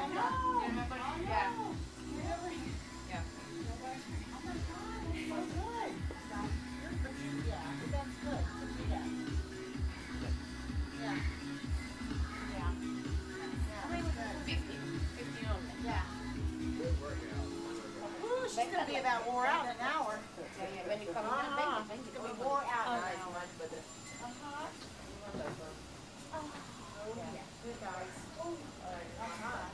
know. You remember? I know. Yeah. Really? Yeah. Oh my God, it's so good. Yeah, that's good to do that. Yeah. Yeah. How many was it? 50. 50 only. Yeah. Good workout. Ooh, she's gonna be about wore out in an hour. Yeah, yeah. When you come down, thank you. She's gonna be wore out in an hour. Uh-huh. Oh, yeah. Good guys. Oh, uh-huh.